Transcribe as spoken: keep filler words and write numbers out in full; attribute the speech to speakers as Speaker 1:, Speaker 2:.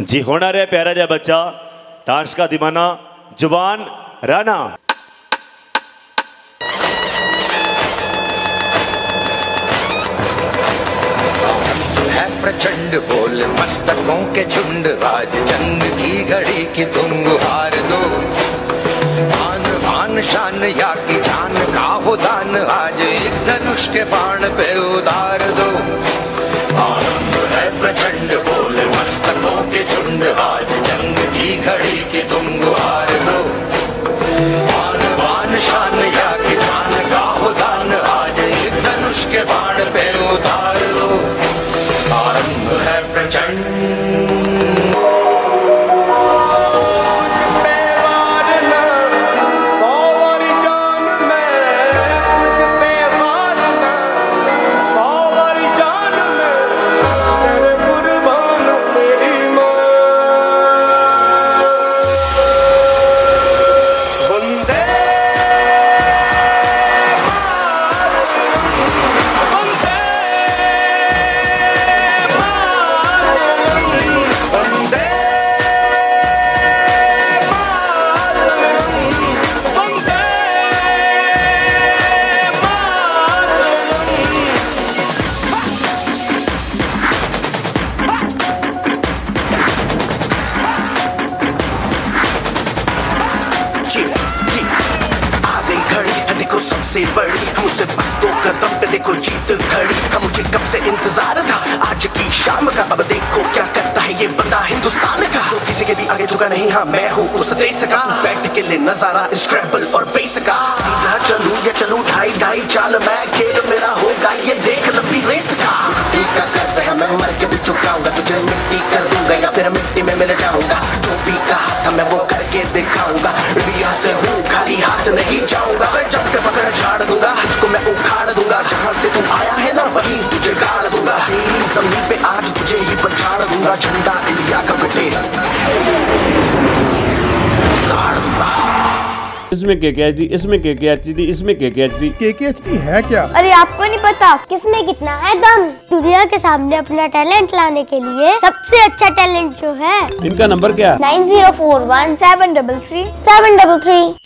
Speaker 1: जी होना रे प्यारा जा बच्चा ताश का दीवाना जुबान राना।
Speaker 2: है प्रचंड बोल मस्तकों के झुंड, आज जंग की घड़ी की तुम हार दो। आन बान शान या की जान का हो दान, आज एक धनुष के बाण पे उतार दो। आनंद है प्रचंड बोल मस्तकों के झुंड, आज जंग की घड़ी की तुम हार दो। आन बान शान या की जान का हो दान, आज एक धनुष के बाण पे उतार दो। आरंभ है प्रचंड
Speaker 3: सबसे बड़ी मुझसे बस दो कदम पे देखो जीत खड़ी। हम मुझे कब से इंतजार था आज की शाम का, अब देखो क्या करता है ये बंदा हिंदुस्तान का। जो किसी के भी आगे झुका नहीं, हाँ मैं हूँ उस देश का। बैठ के ले नजारा इस ट्रैवल और बेस का। सीधा चलूं या चलूं ढाई ढाई चाल, मैं खेल मेरा होगा ये देख लंबी रेस का। मिट्टी का कर्ज है मैं मर के भी चुकाऊंगा, तुझे मिट्टी कर दूंगा या फिर मिट्टी में मिल जाऊंगा। जो भी कहा था मैं वो करके दिखाऊंगा, इंडिया से हूँ खाली हाथ नहीं जाऊंगा। मैं जब के पकड़ झाड़ दूंगा, तुझको मैं उखाड़ दूंगा। जहाँ से तू आया है ना वहीं तुझे गाड़ दूंगा। तेरी जमीन पे आज तुझे ही पछाड़ दूंगा। झंडा इंडिया का कटे गाड़ दूंगा।
Speaker 4: इसमें के के एच डी, इसमें के के एच डी, इसमें के के एच डी।
Speaker 5: के के एच डी है क्या?
Speaker 6: अरे आपको नहीं पता किसमें कितना है दम। दुनिया के सामने अपना टैलेंट लाने के लिए सबसे अच्छा टैलेंट जो है,
Speaker 4: इनका नंबर क्या?
Speaker 6: Nine zero four one seven double three seven double three.